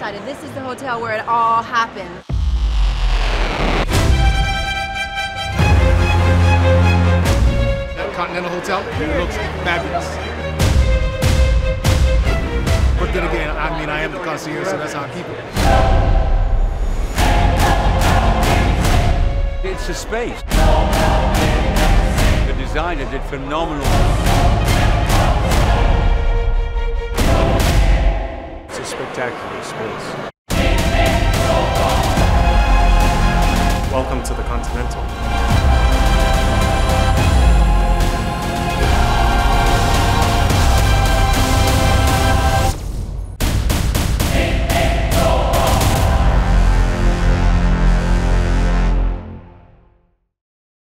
decided this is the hotel where it all happened. That Continental Hotel, it looks fabulous. But then again, I mean, I am the concierge, so that's how I keep it. It's a space. The designer did phenomenal. It's a spectacular space. Welcome to the Continental.